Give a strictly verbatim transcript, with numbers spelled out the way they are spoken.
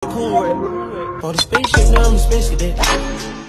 cool with. On the spaceship, now I'm a space cadet.